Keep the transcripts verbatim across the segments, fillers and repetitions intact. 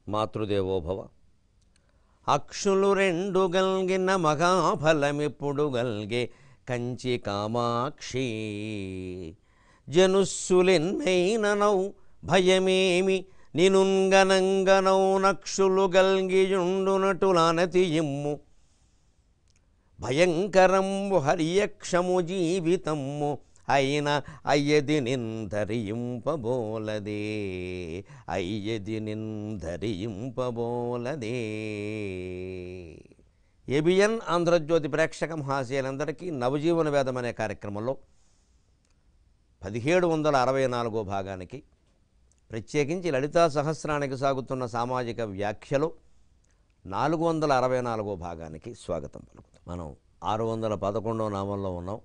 మాతృదేవోభవ. అక్షులు రెండు గల్గిన మహాఫలమిప్పుడు గల్గే కంచి కామాక్షి. జనుస్సులెన్నైననౌ భయమేమి నినుంగనంగనౌ నక్షులు గల్గియుండునటులనతి ఇమ్ము. భయంకరంబు హరియక్షము జీవితము అయిన అయ్యది నిందరింపబోలదే, అయ్యది నిందరింపబోలదే. ఏబిఎన్ ఆంధ్రజ్యోతి ప్రేక్షక మహాశయులందరికీ నవజీవన వేదం అనే కార్యక్రమంలో పదిహేడు వందల అరవై నాలుగో భాగానికి, ప్రత్యేకించి లలితా సహస్రానికి సాగుతున్న సామాజిక వ్యాఖ్యలో నాలుగు వందల అరవై నాలుగో భాగానికి స్వాగతం పలుకుతాం. మనం ఆరు వందల పదకొండవ నామంలో ఉన్నాం.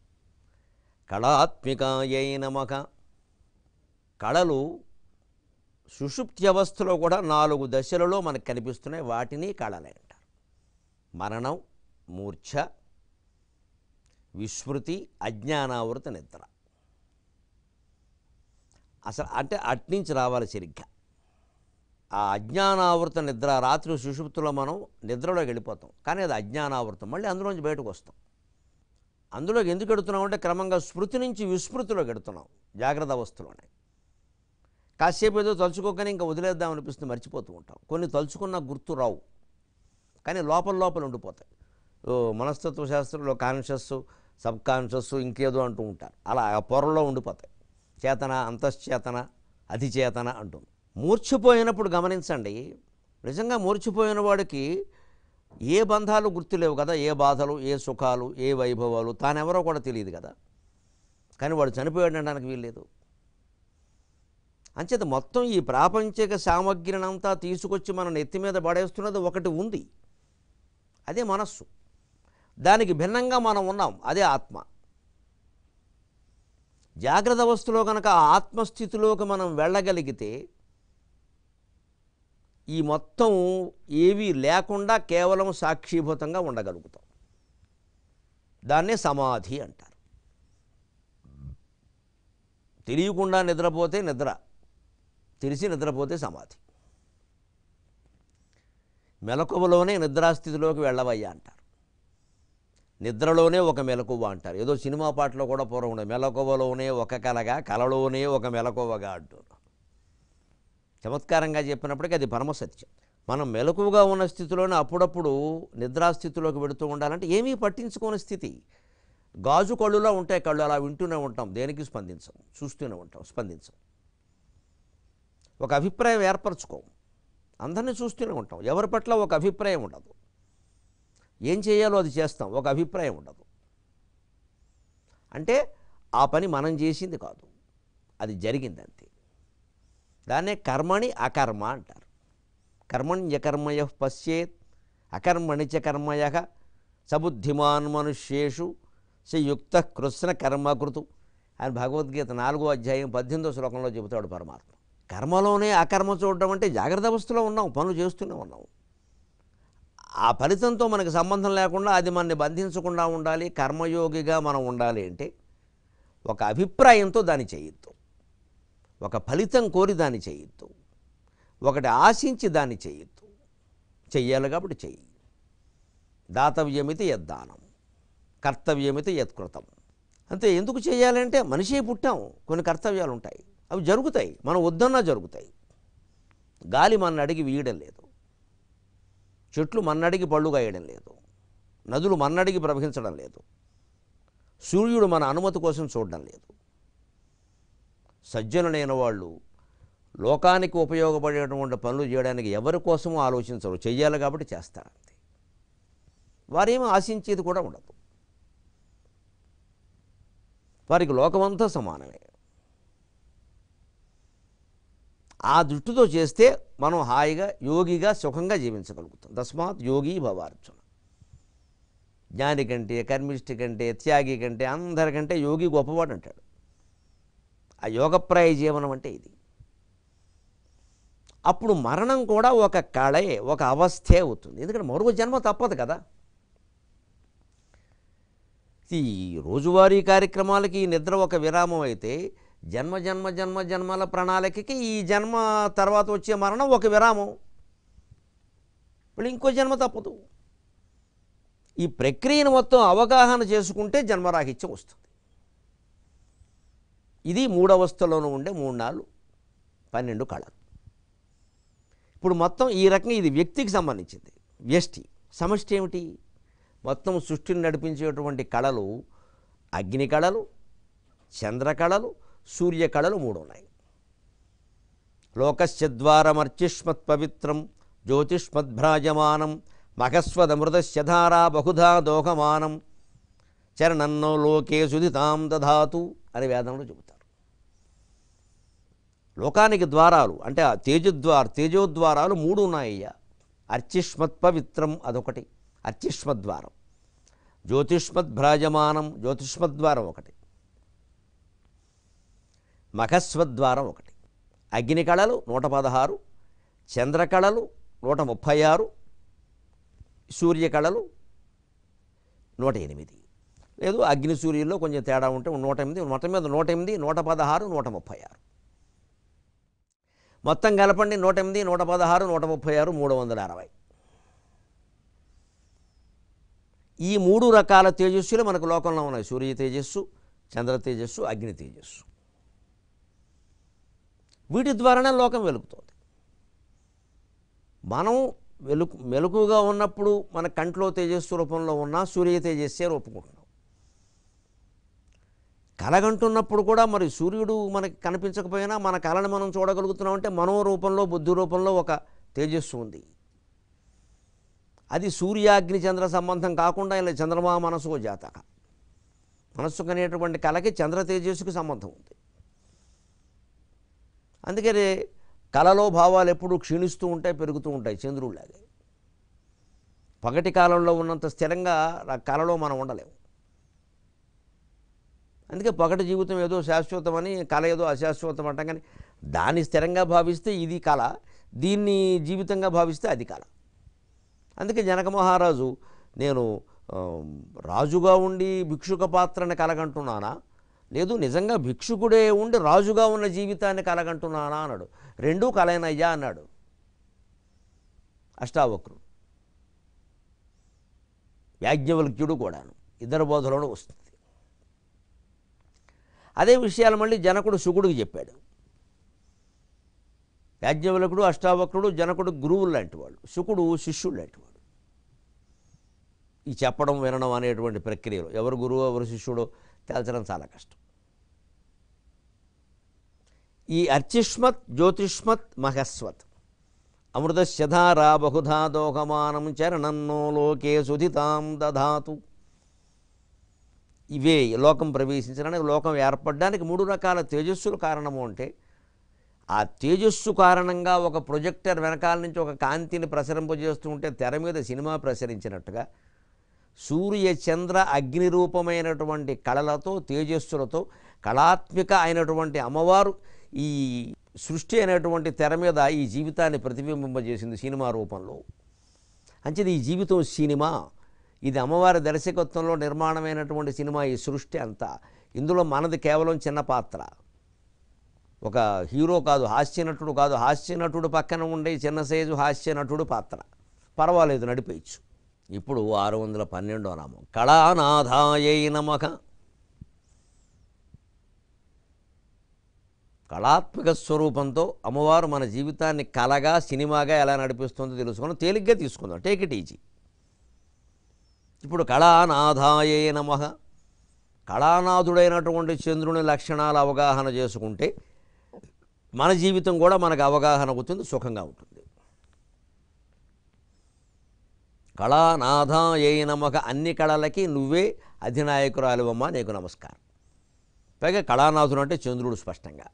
కళాత్మికాయై నమః. కళలు సుషుప్తి అవస్థలో కూడా నాలుగు దశలలో మనకు కనిపిస్తున్నాయి. వాటిని కళలే అంటారు. మరణం, మూర్ఛ, విస్మృతి, అజ్ఞానావృత నిద్ర. అసలు అంటే అట్నుంచి రావాలి సరిగ్గా. ఆ అజ్ఞానావృత నిద్ర, రాత్రి సుషుప్తిలో మనం నిద్రలోకి వెళ్ళిపోతాం, కానీ అది అజ్ఞానావృతం. మళ్ళీ అందులోంచి బయటకు వస్తాం. అందులోకి ఎందుకు ఎడుతున్నాం అంటే క్రమంగా స్మృతి నుంచి విస్మృతిలోకి ఎడుతున్నాం. జాగ్రత్త అవస్థలోనే కాసేపు ఏదో తలుచుకోకనే ఇంకా వదిలేద్దాం అనిపిస్తుంది, మర్చిపోతూ ఉంటాం. కొన్ని తలుచుకున్న గుర్తు రావు, కానీ లోపల లోపల ఉండిపోతాయి. మనస్తత్వ శాస్త్రంలో కాన్షియస్, సబ్ కాన్షియస్, ఇంకేదో అంటూ ఉంటారు. అలా ఆ పొరల్లో ఉండిపోతాయి. చేతన, అంతశ్చేతన, అధిచేతన అంటుంది. మూర్ఛపోయినప్పుడు గమనించండి, నిజంగా మూర్ఛపోయిన వాడికి ఏ బంధాలు గుర్తులేవు కదా, ఏ బాధలు, ఏ సుఖాలు, ఏ వైభవాలు, తానెవరో కూడా తెలియదు కదా. కానీ వాడు చనిపోయాడు అనడానికి వీల్లేదు. అంచేత మొత్తం ఈ ప్రాపంచిక సామగ్రిని అంతా తీసుకొచ్చి మన నెత్తి మీద పడేస్తున్నది ఒకటి ఉంది, అదే మనస్సు. దానికి భిన్నంగా మనం ఉన్నాం, అదే ఆత్మ. జాగ్రత్త అవస్థలో కనుక ఆ ఆత్మస్థితిలోకి మనం వెళ్ళగలిగితే ఈ మొత్తం ఏవీ లేకుండా కేవలం సాక్షిభూతంగా ఉండగలుగుతాం. దాన్నే సమాధి అంటారు. తెలియకుండా నిద్రపోతే నిద్ర, తెలిసి నిద్రపోతే సమాధి. మెలకువలోనే నిద్రాస్థితిలోకి వెళ్ళవయ్యా అంటారు. నిద్రలోనే ఒక మెలకువ అంటారు. ఏదో సినిమా పాటలో కూడా పూర్వం ఉండే, మెలకువలోనే ఒక కలగా, కలలోనే ఒక మెలకువగా అంటారు. చమత్కారంగా చెప్పినప్పటికీ అది పరమసత్యం. మనం మెలకువగా ఉన్న స్థితిలోనే అప్పుడప్పుడు నిద్రాస్థితిలోకి వెళుతూ ఉండాలంటే ఏమీ పట్టించుకోని స్థితి. గాజు కళ్ళులా ఉంటాయి కళ్ళు, అలా వింటూనే ఉంటాం, దేనికి స్పందించం, చూస్తూనే ఉంటాం, స్పందించం. ఒక అభిప్రాయం ఏర్పరచుకోం, అందరినీ చూస్తూనే ఉంటాం. ఎవరి పట్ల ఒక అభిప్రాయం ఉండదు. ఏం చేయాలో అది చేస్తాం, ఒక అభిప్రాయం ఉండదు. అంటే ఆ పని మనం చేసింది కాదు, అది జరిగిందంతే. దాన్నే కర్మణి అకర్మ అంటారు. కర్మణ్యకర్మయ పశ్యేత్ అకర్మణి చ కర్మయ సబుద్ధిమాన్ మనుష్యేషు సయుక్త కృష్ణ కర్మకృతు అని భగవద్గీత నాలుగో అధ్యాయం పద్దెనిమిదో శ్లోకంలో చెబుతాడు పరమాత్మ. కర్మలోనే అకర్మ చూడడం అంటే జాగ్రత్త అవస్థలో ఉన్నాం, పనులు చేస్తూనే ఉన్నాం. ఆ ఫలితంతో మనకు సంబంధం లేకుండా అది మనని బంధించకుండా ఉండాలి, కర్మయోగిగా మనం ఉండాలి అంటే ఒక అభిప్రాయంతో దాన్ని చేయొద్దు, ఒక ఫలితం కోరి దాన్ని చేయొద్దు, ఒకటి ఆశించి దాన్ని చేయొద్దు. చెయ్యాలి కాబట్టి చెయ్యి. దాతవ్యమితి యద్దానం, కర్తవ్యమితి యత్కృతం. అంతే. ఎందుకు చేయాలంటే మనిషే పుట్టాం, కొన్ని కర్తవ్యాలు ఉంటాయి, అవి జరుగుతాయి, మనం వద్దన్నా జరుగుతాయి. గాలి మన అడిగి వీయడం లేదు, చెట్లు మన్నడికి పళ్ళు కాయడం లేదు, నదులు మన్నడికి ప్రవహించడం లేదు, సూర్యుడు మన అనుమతి కోసం చూడడం లేదు. సజ్జనులైన వాళ్ళు లోకానికి ఉపయోగపడేటువంటి పనులు చేయడానికి ఎవరి కోసమో ఆలోచించరు, చెయ్యాలి కాబట్టి చేస్తారంతే. వారేమీ ఆశించేది కూడా ఉండదు. వారికి లోకమంతా సమానమే. ఆ దృష్టితో చేస్తే మనం హాయిగా యోగిగా సుఖంగా జీవించగలుగుతాం. తస్మాత్ యోగి భవార్జున. జ్ఞాని కంటే, కర్మిష్టి కంటే, త్యాగి కంటే, అందరికంటే యోగి గొప్పవాడు అంటాడు. ఆ యోగప్రాయ జీవనం అంటే ఇది. అప్పుడు మరణం కూడా ఒక కళే, ఒక అవస్థే అవుతుంది. ఎందుకంటే మరొక జన్మ తప్పదు కదా. ఈ రోజువారీ కార్యక్రమాలకి ఈ నిద్ర ఒక విరామం అయితే, జన్మ జన్మ జన్మ జన్మల ప్రణాళికకి ఈ జన్మ తర్వాత వచ్చే మరణం ఒక విరామం. మళ్ళీ ఇంకో జన్మ తప్పదు. ఈ ప్రక్రియను మొత్తం అవగాహన చేసుకుంటే జన్మరాహిత్యం వస్తుంది. ఇది మూడవస్థలోనూ ఉండే మూడు నాలుగు పన్నెండు కళలు. ఇప్పుడు మొత్తం ఈ రకంగా ఇది వ్యక్తికి సంబంధించింది. వ్యష్టి సమష్టి ఏమిటి? మొత్తం సృష్టిని నడిపించేటువంటి కళలు అగ్ని కళలు, చంద్ర కళలు, సూర్య కళలు మూడు ఉన్నాయి. లోకస్యద్వారమర్చిష్మత్ పవిత్రం జ్యోతిష్మద్భ్రాజమానం మఖస్వదమృతస్యధారా బహుధా దోహమానం చరణన్నో లోకే సుధితాం దధాతు అని వేదంలో చెబుతారు. లోకానికి ద్వారాలు అంటే ఆ తేజోద్వార తేజోద్వారాలు మూడు ఉన్నాయ్యా. అర్చిష్మత్ పవిత్రం అదొకటి, అర్చిష్మద్వారం. జ్యోతిష్మద్భ్రాజమానం జ్యోతిష్మద్వారం ఒకటి, మఖస్వద్వారం ఒకటి. అగ్ని కళలు నూట పదహారు, చంద్రకళలు నూట ముప్పై ఆరు, సూర్యకళలు నూట ఎనిమిది. లేదు అగ్ని సూర్యుల్లో కొంచెం తేడా ఉంటే నూట ఎనిమిది, మొత్తం మీద నూట ఎనిమిది, నూట పదహారు, నూట ముప్పై ఆరు. మొత్తం కలపండి నూట ఎనిమిది, నూట పదహారు, నూట ముప్పై ఆరు, మూడు వందల అరవై. ఈ మూడు రకాల తేజస్సులు మనకు లోకంలో ఉన్నాయి. సూర్య తేజస్సు, చంద్ర తేజస్సు, అగ్ని తేజస్సు. వీటి ద్వారానే లోకం వెలుగుతుంది. మనం వెలుగు మెలకుగా ఉన్నప్పుడు మన కంట్లో తేజస్సు రూపంలో ఉన్న సూర్య తేజస్సే ఒప్పుకుంటున్నాం. కలగంటున్నప్పుడు కూడా మరి సూర్యుడు మనకి కనిపించకపోయినా మన కళను మనం చూడగలుగుతున్నాం అంటే మనో రూపంలో బుద్ధి రూపంలో ఒక తేజస్సు ఉంది. అది సూర్యాగ్ని చంద్ర సంబంధం కాకుండా ఇలా చంద్రమా మనసు జాతక మనస్సు కనేటువంటి కళకి చంద్ర తేజస్సుకు సంబంధం ఉంది. అందుకనే కళలో భావాలు ఎప్పుడు క్షీణిస్తూ ఉంటాయి, పెరుగుతూ ఉంటాయి. చంద్రుడిలాగే పగటి కాలంలో ఉన్నంత స్థిరంగా కళలో మనం ఉండలేము. అందుకే పగటి జీవితం ఏదో శాశ్వతమని, కళ ఏదో అశాశ్వతం అంటాం. కానీ దాన్ని స్థిరంగా భావిస్తే ఇది కళ, దీన్ని జీవితంగా భావిస్తే అది కళ. అందుకే జనక మహారాజు నేను రాజుగా ఉండి భిక్షుక పాత్రని కలగంటున్నానా, లేదు నిజంగా భిక్షుకుడే ఉండి రాజుగా ఉన్న జీవితాన్ని కలగంటున్నానా అన్నాడు. రెండూ కలైనయ్యా అన్నాడు అష్టావక్రుడు. యాజ్ఞవల్క్యుడు కూడాను ఇద్దరు బోధలోనూ వస్తుంది. అదే విషయాలు మళ్ళీ జనకుడు శుకుడికి చెప్పాడు. యాజ్ఞవల్కుడు అష్టావక్రుడు జనకుడు గురువులు లాంటి వాళ్ళు, శుకుడు శిష్యుడు లాంటి వాడు. ఈ చెప్పడం వినడం అనేటువంటి ప్రక్రియలో ఎవరు గురువు ఎవరు శిష్యుడో తేల్చడం చాలా కష్టం. ఈ అర్చిష్మత్ జ్యోతిష్మత్ మహస్వత్ అమృతశ్యధారా బహుధా దోహమానం చరణన్నో లోకే సుధితాం దధాతు. ఇవే లోకం ప్రవేశించడానికి, లోకం ఏర్పడడానికి మూడు రకాల తేజస్సులు కారణము. అంటే ఆ తేజస్సు కారణంగా ఒక ప్రొజెక్టర్ వెనకాల నుంచి ఒక కాంతిని ప్రసరింపజేస్తూ ఉంటే తెర మీద సినిమా ప్రసరించినట్టుగా సూర్య చంద్ర అగ్ని రూపమైనటువంటి కళలతో తేజస్సులతో కళాత్మిక అయినటువంటి అమ్మవారు ఈ సృష్టి అనేటువంటి తెర మీద ఈ జీవితాన్ని ప్రతిబింబింపజేసింది సినిమా రూపంలో. అంచేది ఈ జీవితం సినిమా, ఇది అమ్మవారి దర్శకత్వంలో నిర్మాణమైనటువంటి సినిమా. ఈ సృష్టి అంతా ఇందులో మనది కేవలం చిన్న పాత్ర. ఒక హీరో కాదు, హాస్య నటుడు కాదు, హాస్య నటుడు పక్కన ఉండే చిన్న సైజు హాస్య నటుడు పాత్ర, పర్వాలేదు నడిపేయచ్చు. ఇప్పుడు ఆరు వందల పన్నెండో నామం కళానాథాయై నమః. కళాత్మక స్వరూపంతో అమ్మవారు మన జీవితాన్ని కళగా సినిమాగా ఎలా నడిపిస్తుందో తెలుసుకుని తేలిగ్గా తీసుకుందాం. Take it easy. ఇప్పుడు కళానాథాయై నమః. కళానాథుడైనటువంటి చంద్రుని లక్షణాల అవగాహన చేసుకుంటే మన జీవితం కూడా మనకు అవగాహన అవుతుంది, సుఖంగా ఉంటుంది. కళానాథాయై నమః. అన్ని కళలకి నువ్వే అధినాయకురాలివమ్మా, నీకు నమస్కారం. పైగా కళానాథుడు అంటే చంద్రుడు స్పష్టంగా.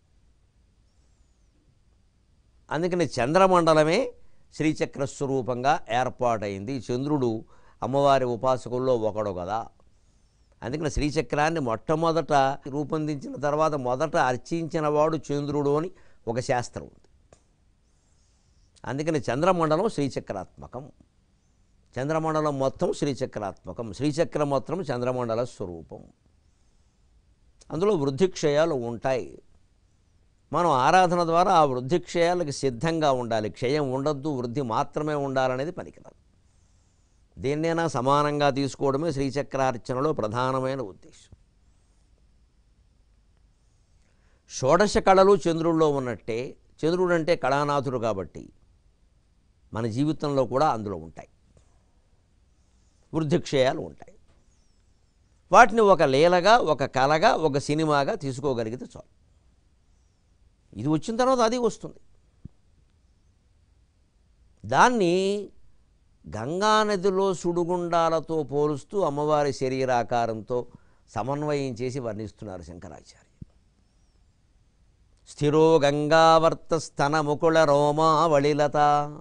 అందుకని చంద్రమండలమే శ్రీచక్ర స్వరూపంగా ఏర్పాటైంది. చంద్రుడు అమ్మవారి ఉపాసకుల్లో ఒకడు కదా. అందుకని శ్రీచక్రాన్ని మొట్టమొదట రూపొందించిన తర్వాత మొదట అర్చించిన వాడు చంద్రుడు అని ఒక శాస్త్రం ఉంది. అందుకని చంద్రమండలం శ్రీచక్రాత్మకం. చంద్రమండలం మొత్తం శ్రీచక్రాత్మకం. శ్రీచక్రం మొత్తం చంద్రమండల స్వరూపం. అందులో వృద్ధిక్షయాలు ఉంటాయి. మనం ఆరాధన ద్వారా ఆ వృద్ధి క్షయాలకు సిద్ధంగా ఉండాలి. క్షయం ఉండద్దు, వృద్ధి మాత్రమే ఉండాలనేది పనికిరాదు. దేన్నైనా సమానంగా తీసుకోవడమే శ్రీచక్రార్చనలో ప్రధానమైన ఉద్దేశం. షోడశ కళలు చంద్రుల్లో ఉన్నట్టే, చంద్రుడు అంటే కళానాథుడు కాబట్టి మన జీవితంలో కూడా అందులో ఉంటాయి, వృద్ధిక్షయాలు ఉంటాయి. వాటిని ఒక లీలగా, ఒక కళగా, ఒక సినిమాగా తీసుకోగలిగితే చాలు. ఇది వచ్చిన తర్వాత అది వస్తుంది. దాన్ని గంగానదిలో సుడిగుండాలతో పోలుస్తూ అమ్మవారి శరీరాకారంతో సమన్వయం చేసి వర్ణిస్తున్నారు శంకరాచార్య. స్థిరో గంగావర్త స్తన ముకుళ రోమావళిలత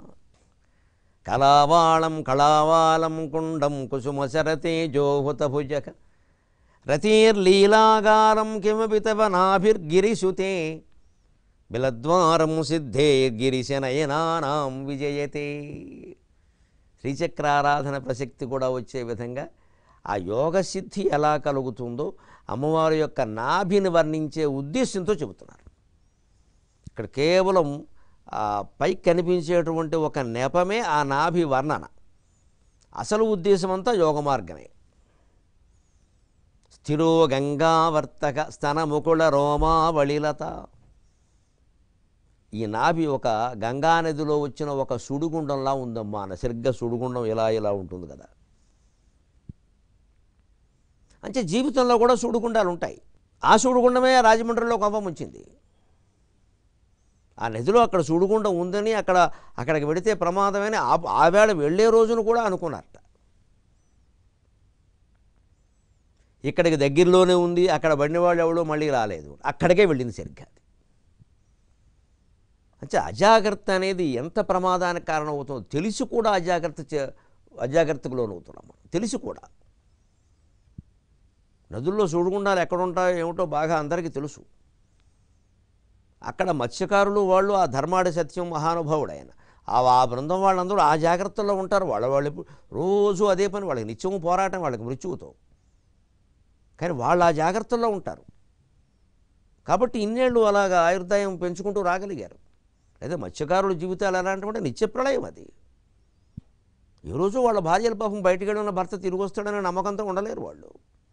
కళావాళం కళావాళం కుండం కుసుమశరతే జోహుత భుజక రతిర్లీలాగారం కిమపి తవ నాభిర్గిరిసుతే బిలద్వారం సిద్ధే గిరిశనయనానాం విజయతే. శ్రీచక్రారాధన ప్రసక్తి కూడా వచ్చే విధంగా ఆ యోగసిద్ధి ఎలా కలుగుతుందో అమ్మవారి యొక్క నాభిని వర్ణించే ఉద్దేశంతో చెబుతున్నారు. ఇక్కడ కేవలం పైకి కనిపించేటువంటి ఒక నెపమే ఆ నాభి వర్ణన. అసలు ఉద్దేశం అంతా యోగ మార్గమే. స్థిరో గంగావర్తక స్తన ముకుళ రోమావళిలత. ఈ నాభి ఒక గంగానదిలో వచ్చిన ఒక సుడిగుండంలా ఉందమ్మా. సరిగ్గా సుడిగుండం ఇలా ఇలా ఉంటుంది కదా. అంటే జీవితంలో కూడా సుడిగుండాలు ఉంటాయి. ఆ సుడిగుండమే రాజమండ్రిలో కోపం వచ్చింది. ఆ నదిలో అక్కడ సుడిగుండం ఉందని అక్కడ అక్కడికి వెడితే ప్రమాదమని ఆ వేళ వెళ్ళే రోజును కూడా అనుకున్నారట. ఇక్కడికి దగ్గరలోనే ఉంది, అక్కడ బండి వాళ్ళు ఎవడో మళ్ళీ రాలేదు, అక్కడికే వెళ్ళింది సరిగ్గా. అంటే అజాగ్రత్త అనేది ఎంత ప్రమాదానికి కారణమవుతుందో తెలిసి కూడా అజాగ్రత్త అజాగ్రత్తకు లోనవుతున్నాం. తెలిసి కూడా నదుల్లో సుడిగుండాలు ఎక్కడుంటాయో ఏమిటో బాగా అందరికీ తెలుసు. అక్కడ మత్స్యకారులు వాళ్ళు ఆ ధర్మాడి సత్యం మహానుభావుడు ఆయన. ఆ బృందం వాళ్ళందరూ ఆ జాగ్రత్తల్లో ఉంటారు. వాళ్ళ వాళ్ళు రోజు అదే పని, వాళ్ళకి నిత్యము పోరాటం వాళ్ళకి మృత్యువుతో. కానీ వాళ్ళు ఆ జాగ్రత్తల్లో ఉంటారు కాబట్టి ఇన్నేళ్ళు అలాగా ఆయుర్దాయం పెంచుకుంటూ రాగలిగారు. లేదా మత్స్యకారుల జీవితాలు ఎలాంటివంటే నిత్యప్రళయం. అది ఏ రోజు వాళ్ళ భార్యల పాపం బయటికి వెళ్ళిన భర్త తిరిగి వస్తాడనే నమ్మకంతో ఉండలేరు వాళ్ళు.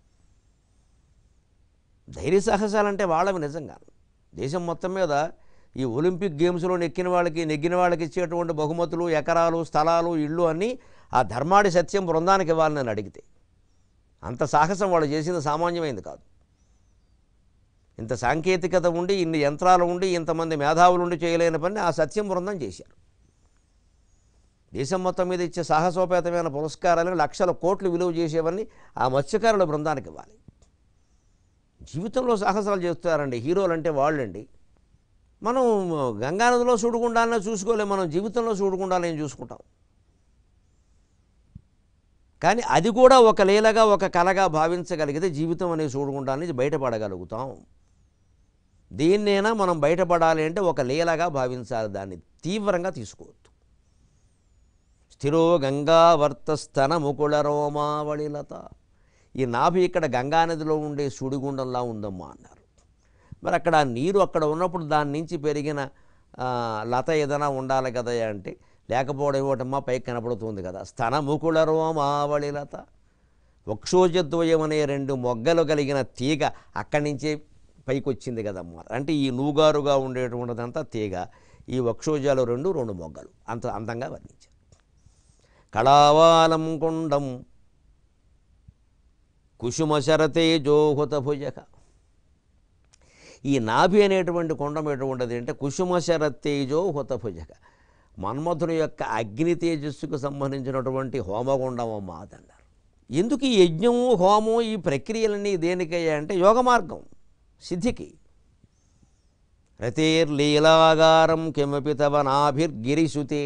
ధైర్య సాహసాలంటే వాళ్ళవి నిజంగా. దేశం మొత్తం మీద ఈ ఒలింపిక్ గేమ్స్లో నెక్కిన వాళ్ళకి నెగ్గిన వాళ్ళకి ఇచ్చేటువంటి బహుమతులు, ఎకరాలు, స్థలాలు, ఇళ్ళు అన్నీ ఆ ధర్మాడి సత్యం బృందానికి ఇవ్వాలని నన్ను అడిగితే. అంత సాహసం వాళ్ళు చేసింది సామాన్యమైంది కాదు. ఇంత సాంకేతికత ఉండి, ఇన్ని యంత్రాలు ఉండి, ఇంతమంది మేధావులు ఉండి చేయలేని పని ఆ సత్యం బృందం చేశారు. దేశం మొత్తం మీద ఇచ్చే సాహసోపేతమైన పురస్కారాలను లక్షల కోట్లు విలువ చేసేవన్నీ ఆ మత్స్యకారుల బృందానికి ఇవ్వాలి. జీవితంలో సాహసాలు చేస్తారండి హీరోలు అంటే వాళ్ళండి. మనం గంగానదిలో చూడకుండానే చూసుకోలేం, మనం జీవితంలో చూడకుండానే ఏం చూసుకుంటాం. కానీ అది కూడా ఒక లీలగా, ఒక కళగా భావించగలిగితే జీవితం అనే చూడకుండా నుంచి బయటపడగలుగుతాం. దీన్నైనా మనం బయటపడాలి అంటే ఒక లీలగా భావించాలి, దాన్ని తీవ్రంగా తీసుకోవద్దు. స్థిరో గంగావర్త స్తన ముకుళ రోమావళిలత. ఈ నాభి ఇక్కడ గంగానదిలో ఉండే సుడిగుండంలా ఉందమ్మా అన్నారు. మరి అక్కడ నీరు అక్కడ ఉన్నప్పుడు దాని నుంచి పెరిగిన లత ఏదైనా ఉండాలి కదా అంటే లేకపోవడం ఏమిటమ్మా, పైకి కనపడుతుంది కదా. స్తన ముకుళ రోమావళిలత. వక్షోజద్వయం అనే రెండు మొగ్గలు కలిగిన తీగ అక్కడి నుంచే పైకి వచ్చింది కదమ్మా. అంటే ఈ నూగారుగా ఉండేటువంటిదంతా తీగ, ఈ వక్షోజాలు రెండు రెండు మొగ్గలు అంత అందంగా వర్ణించారు. కళావాలం కుండం కుసుమశరతే జోహుత భుజక. ఈ నాభి అనేటువంటి కొండం ఎటువంటిది అంటే కుసుమశరతేజో హుత భుజక, మన్మథుని యొక్క అగ్ని తేజస్సుకు సంబంధించినటువంటి హోమగుండం అమ్మ అదన్నారు. ఎందుకు ఈ యజ్ఞము, హోమం, ఈ ప్రక్రియలన్నీ దేనికయ్యా అంటే యోగ మార్గం సిద్ధికి. రతేర్లీలాగారం కిమపి తవ నాభిర్గిరిసుతే.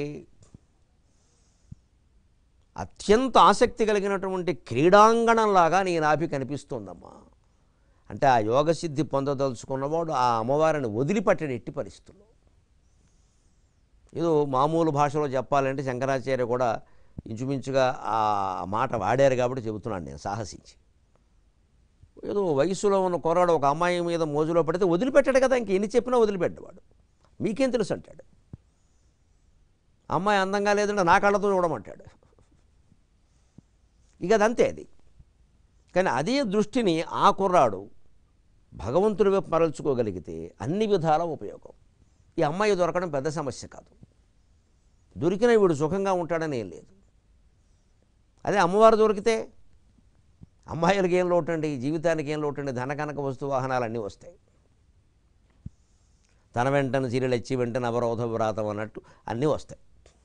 అత్యంత ఆసక్తి కలిగినటువంటి క్రీడాంగణంలాగా నీ నాభి కనిపిస్తోందమ్మా. అంటే ఆ యోగసిద్ధి పొందదలుచుకున్నవాడు ఆ అమ్మవారిని వదిలిపట్టిన ఎట్టి పరిస్థితుల్లో. ఏదో మామూలు భాషలో చెప్పాలంటే శంకరాచార్య కూడా ఇంచుమించుగా ఆ మాట వాడారు కాబట్టి చెబుతున్నాను నేను సాహసించి. ఏదో వయసులో ఉన్న కుర్రాడు ఒక అమ్మాయి మీద మోజులో పడితే వదిలిపెట్టాడు కదా, ఇంక ఎన్ని చెప్పినా వదిలిపెట్టేవాడు. మీకేం తెలుసు అంటాడు. అమ్మాయి అందంగా లేదంటే నా కళ్ళతో చూడమంటాడు. ఇక అదంతే అది. కానీ అదే దృష్టిని ఆ కుర్రాడు భగవంతుడి వైపు మరల్చుకోగలిగితే అన్ని విధాల ఉపయోగం. ఈ అమ్మాయి దొరకడం పెద్ద సమస్య కాదు. దొరికిన వీడు సుఖంగా ఉంటాడని ఏం లేదు. అదే అమ్మవారు దొరికితే అమ్మాయిలకి ఏం లోటండి, జీవితానికి ఏం లోటండి, ధనకనక వస్తు వాహనాలు అన్నీ వస్తాయి. తన వెంటనే చీరలెచ్చి వెంటనే అవరోధ వ్రాతం అన్నట్టు అన్నీ వస్తాయి.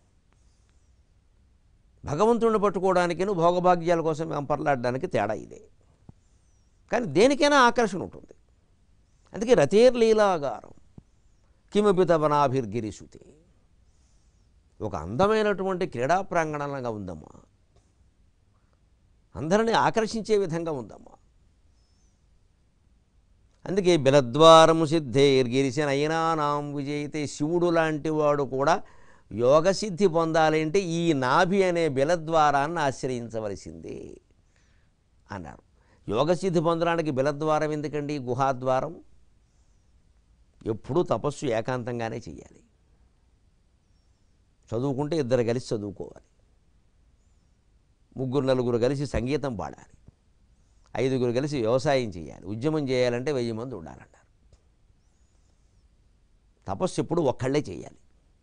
భగవంతుడిని పట్టుకోవడానికి భోగభాగ్యాల కోసం వెంపర్లాడడానికి తేడా ఇదే. కానీ దేనికైనా ఆకర్షణ ఉంటుంది. అందుకే రతేర్లీలాగారం కిమపి తవనాభిర్గిరిసుతే, ఒక అందమైనటువంటి క్రీడా ప్రాంగణంగా ఉందమ్మా, అందరినీ ఆకర్షించే విధంగా ఉందమ్మా. అందుకే బిలద్వారము సిద్ధైర్గిరిశనయనానాం విజయితే, శివుడు లాంటి వాడు కూడా యోగసిద్ధి పొందాలి అంటే ఈ నాభి అనే బిలద్వారాన్ని ఆశ్రయించవలసిందే అన్నారు. యోగసిద్ధి పొందడానికి బిలద్వారం ఎందుకండి, గుహాద్వారం. ఎప్పుడూ తపస్సు ఏకాంతంగానే చేయాలి. చదువుకుంటే ఇద్దరు కలిసి చదువుకోవాలి, ముగ్గురు నలుగురు కలిసి సంగీతం పాడాలి, ఐదుగురు కలిసి వ్యవసాయం చేయాలి, ఉద్యమం చేయాలంటే వెయ్యి మంది ఉండాలన్నారు. తపస్సు ఎప్పుడు ఒక్కళ్ళే చేయాలి.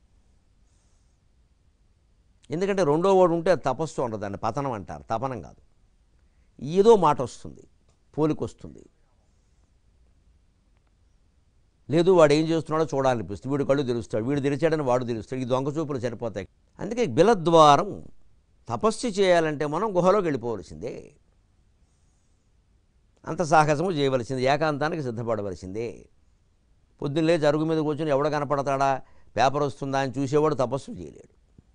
ఎందుకంటే రెండో వాడు ఉంటే అది తపస్సు ఉండదు, దాన్ని పతనం అంటారు, తపనం కాదు. ఏదో మాట వస్తుంది, పోలిక వస్తుంది, లేదు వాడు ఏం చేస్తున్నాడో చూడాలనిపిస్తుంది, వీడు కళ్ళు తెరుస్తాడు, వీడు తెరిచాడని వాడు తెరుస్తాడు, ఈ దొంగ చూపులు సరిపోతాయి. అందుకే బిలద్వారం తపస్సు చేయాలంటే మనం గుహలోకి వెళ్ళిపోవలసిందే, అంత సాహసము చేయవలసిందే, ఏకాంతానికి సిద్ధపడవలసిందే. పొద్దున్నే జరుగు మీద కూర్చొని ఎవడ కనపడతాడా, పేపర్ వస్తుందా అని చూసేవాడు తపస్సు చేయలేడు.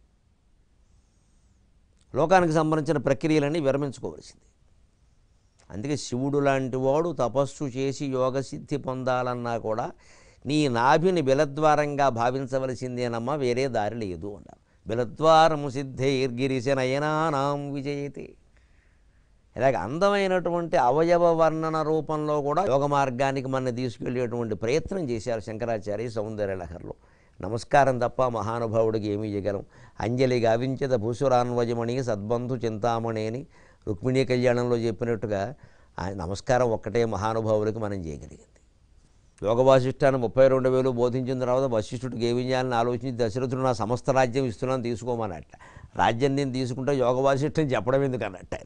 లోకానికి సంబంధించిన ప్రక్రియలన్నీ విరమించుకోవలసింది. అందుకే శివుడు లాంటి వాడు తపస్సు చేసి యోగసిద్ధి పొందాలన్నా కూడా నీ నాభిని బిలద్వారంగా భావించవలసిందేనమ్మా, వేరే దారి లేదు అన్నారు. బిలద్వారము సిద్ధైర్గిరిశనయనానాం విజయతే. ఇలాగ అందమైనటువంటి అవయవ వర్ణన రూపంలో కూడా యోగ మార్గానికి మన తీసుకెళ్ళేటువంటి ప్రయత్నం చేశారు శంకరాచార్య సౌందర్యలహరిలో. నమస్కారం తప్ప మహానుభావుడికి ఏమీ చేయగలం. అంజలి గావించద భూసురాన్వజమణి సద్బంధు చింతామణి అని రుక్మిణీ కళ్యాణంలో చెప్పినట్టుగా ఆయన నమస్కారం ఒక్కటే మహానుభావులకి మనం చేయగలిగింది. యోగ వాసిష్ఠాన్ని ముప్పై రెండు వేలు బోధించిన తర్వాత వశిష్ఠుడికి ఏమి చేయాలని ఆలోచించి దశరథుడు నా సమస్త రాజ్యం ఇస్తున్నాను తీసుకోమన్నట్ట. రాజ్యం నేను తీసుకుంటే యోగ వాసిష్ఠం చెప్పడం ఎందుకు అన్నట్ట.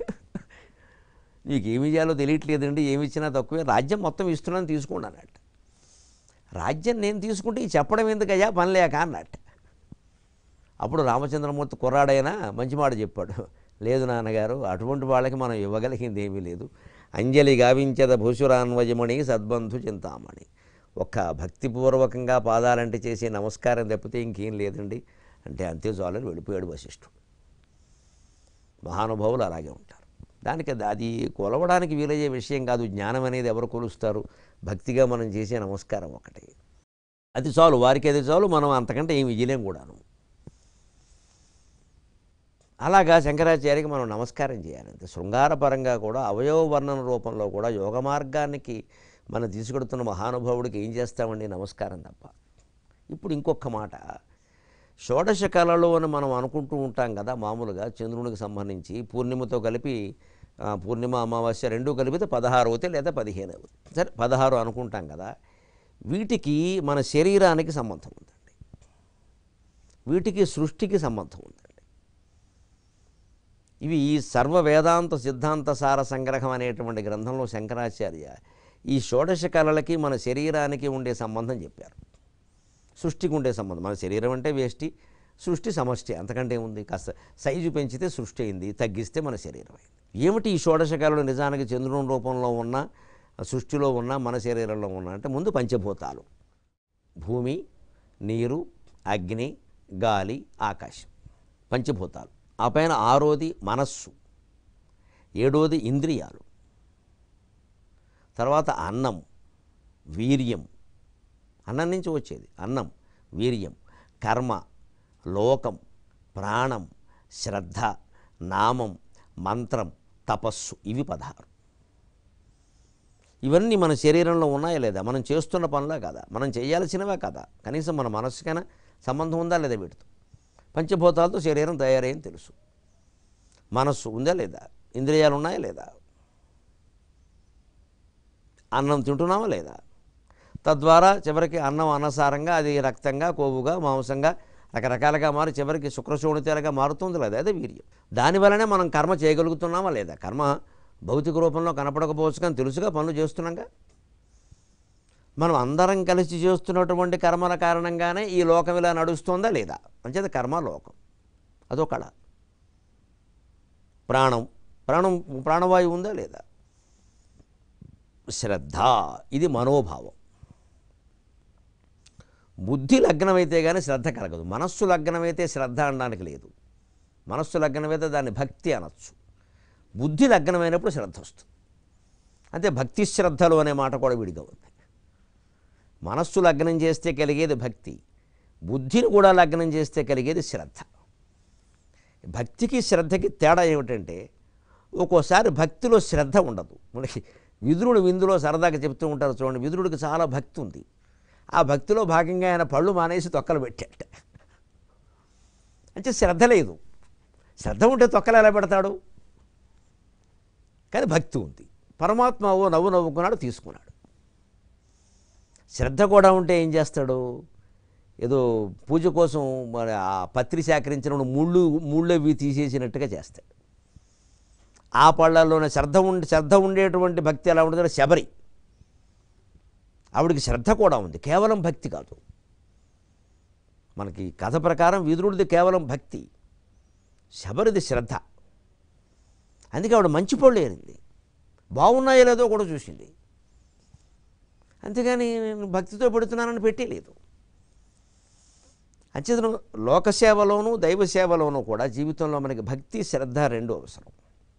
నీకు ఏమి చేయాలో తెలియట్లేదండి, ఏమి ఇచ్చినా తక్కువే, రాజ్యం మొత్తం ఇస్తున్నాను తీసుకోండి అన్నట్ట. రాజ్యం నేను తీసుకుంటే ఈ చెప్పడం ఎందుకయ్యా పని లేక అన్నట్ట. అప్పుడు రామచంద్రమూర్తి కుర్రాడైనా మంచి మాట చెప్పాడు, లేదు నాన్నగారు అటువంటి వాళ్ళకి మనం ఇవ్వగలిగింది ఏమీ లేదు. అంజలి గావించద భూసురాన్వజమణి సద్బంధు చింతామణి. ఒక్క భక్తిపూర్వకంగా పాదాలంటే చేసే నమస్కారం తప్పితే ఇంకేం లేదండి అంటే అంతే చాలని వెళ్ళిపోయాడు వశిష్ఠుడు. మహానుభావులు అలాగే ఉంటారు. దానికి అది కొలవడానికి వీలయ్యే విషయం కాదు. జ్ఞానం అనేది ఎవరు కొలుస్తారు, భక్తిగా మనం చేసే నమస్కారం ఒకటే, అది చాలు, వారికి అది చాలు, మనం అంతకంటే ఏమి ఇయ్యలేం కూడాను. అలాగా శంకరాచార్యకి మనం నమస్కారం చేయాలంటే శృంగారపరంగా కూడా అవయవ వర్ణన రూపంలో కూడా యోగ మార్గానికి మనం తీసుకెడుతున్న మహానుభావుడికి ఏం చేస్తామండి, నమస్కారం తప్ప. ఇప్పుడు ఇంకొక మాట, షోడశ కళలు అని మనం అనుకుంటూ ఉంటాం కదా మామూలుగా చంద్రునికి సంబంధించి. పూర్ణిమతో కలిపి పూర్ణిమ అమావాస్య రెండూ కలిపితే పదహారు అవుతాయి లేదా పదిహేను అవుతాయి, సరే పదహారు అనుకుంటాం కదా. వీటికి మన శరీరానికి సంబంధం ఉందండి, వీటికి సృష్టికి సంబంధం ఉందండి. ఇవి ఈ సర్వ వేదాంత సిద్ధాంత సార సంగ్రహం అనేటువంటి గ్రంథంలో శంకరాచార్య ఈ షోడశ కళలకి మన శరీరానికి ఉండే సంబంధం చెప్పారు. సృష్టికి ఉండే సంబంధం, మన శరీరం అంటే వేష్టి, సృష్టి సమష్టి, అంతకంటే ఉంది. కాస్త సైజు పెంచితే సృష్టి అయింది, తగ్గిస్తే మన శరీరం అయింది. ఏమిటి ఈ షోడశ కళలు నిజానికి చంద్రుని రూపంలో ఉన్న, సృష్టిలో ఉన్న, మన శరీరంలో ఉన్న అంటే ముందు పంచభూతాలు, భూమి, నీరు, అగ్ని, గాలి, ఆకాశం, పంచభూతాలు. ఆ పైన ఆరోది మనస్సు, ఏడోది ఇంద్రియాలు, తర్వాత అన్నం, వీర్యం, అన్నం నుంచి వచ్చేది అన్నం, వీర్యం, కర్మ, లోకం, ప్రాణం, శ్రద్ధ, నామం, మంత్రం, తపస్సు, ఇవి పదహారు. ఇవన్నీ మన శరీరంలో ఉన్నాయా లేదా, మనం చేస్తున్న పనులా కదా, మనం చేయాల్సినవా కదా, కనీసం మన మనస్సుకైనా సంబంధం ఉందా లేదా వీటితో. పంచభూతాలతో శరీరం తయారయ్యని తెలుసు. మనస్సు ఉందా లేదా, ఇంద్రియాలు ఉన్నాయా లేదా, అన్నం తింటున్నామా లేదా, తద్వారా చివరికి అన్నం అనసారంగా అది రక్తంగా, కొవ్వుగా, మాంసంగా రకరకాలుగా మారి చివరికి శుక్రశోణితాలుగా మారుతుంది లేదా, అదే వీర్యం. దానివల్లనే మనం కర్మ చేయగలుగుతున్నామా లేదా. కర్మ భౌతిక రూపంలో కనపడకపోవచ్చు కానీ తెలుసుగా పనులు చేస్తున్నాగా. మనం అందరం కలిసి చేస్తున్నటువంటి కర్మల కారణంగానే ఈ లోకం ఇలా నడుస్తుందా లేదా. అంచేది కర్మ లోకం, అదో కళ. ప్రాణం ప్రాణం ప్రాణవాయువు ఉందా లేదా. శ్రద్ధ ఇది మనోభావం. బుద్ధి లగ్నమైతే కానీ శ్రద్ధ కలగదు. మనస్సు లగ్నమైతే శ్రద్ధ అనడానికి లేదు. మనస్సు లగ్నమైతే దాన్ని భక్తి అనొచ్చు. బుద్ధి లగ్నమైనప్పుడు శ్రద్ధ వస్తుంది. అంటే భక్తి శ్రద్ధలు అనే మాట కూడా విడిగా ఉంది. మనస్సు లగ్నం చేస్తే కలిగేది భక్తి, బుద్ధిని కూడా లగ్నం చేస్తే కలిగేది శ్రద్ధ. భక్తికి శ్రద్ధకి తేడా ఏమిటంటే ఒక్కోసారి భక్తిలో శ్రద్ధ ఉండదు. మనకి విదురుడు విందులో సరదాగా చెప్తూ ఉంటారు చూడండి. విదురుడికి చాలా భక్తి ఉంది. ఆ భక్తిలో భాగంగా ఆయన పళ్ళు మానేసి తొక్కలు పెట్టాట. అంటే శ్రద్ధ లేదు. శ్రద్ధ ఉంటే తొక్కలు ఎలా పెడతాడు. కానీ భక్తి ఉంది. పరమాత్మ ఓ నవ్వు నవ్వుకున్నాడు, తీసుకున్నాడు. శ్రద్ధ కూడా ఉంటే ఏం చేస్తాడు, ఏదో పూజ కోసం మరి ఆ పత్రి సేకరించిన ముళ్ళు ముళ్ళవి తీసేసినట్టుగా చేస్తాడు. ఆ పళ్ళల్లోనే శ్రద్ధ ఉండి శ్రద్ధ ఉండేటువంటి భక్తి ఎలా ఉంటుందో శబరి, ఆవిడికి శ్రద్ధ కూడా ఉంది, కేవలం భక్తి కాదు. మనకి కథ ప్రకారం విదురుడిది కేవలం భక్తి, శబరిది శ్రద్ధ. అందుకే ఆవిడ మంచి పళ్ళు ఏరింది, బాగున్నాయో లేదో కూడా చూసింది. అంతేగాని నేను భక్తితో పెడుతున్నానని పెట్టేలేదు. అంచేతను లోకసేవలోనూ దైవసేవలోనూ కూడా జీవితంలో మనకి భక్తి శ్రద్ధ రెండు అవసరం.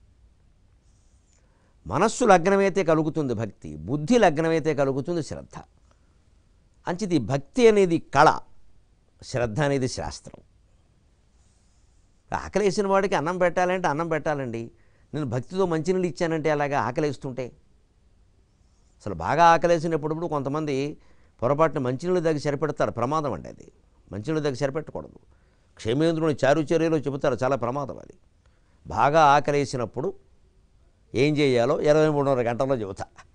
మనస్సు లగ్నమైతే కలుగుతుంది భక్తి, బుద్ధి లగ్నమైతే కలుగుతుంది శ్రద్ధ. అంచేది భక్తి అనేది కళ, శ్రద్ధ అనేది శాస్త్రం. ఆకలేసిన వాడికి అన్నం పెట్టాలంటే అన్నం పెట్టాలండి. నేను భక్తితో మంచినీళ్ళు ఇచ్చానంటే అలాగా ఆకలేస్తుంటే. అసలు బాగా ఆకలేసినప్పుడు కొంతమంది పొరపాటున మంచినీళ్ళు దగ్గర సరిపెడతారు, ప్రమాదం అండి అది. మంచినీళ్ళు దగ్గర సరిపెట్టకూడదు. క్షేమేంద్రుని చారుచర్యలో చెబుతారు, చాలా ప్రమాదం అది. బాగా ఆకలేసినప్పుడు ఏం చేయాలో ఇరవై మూడున్నర గంటల్లో చెబుతా.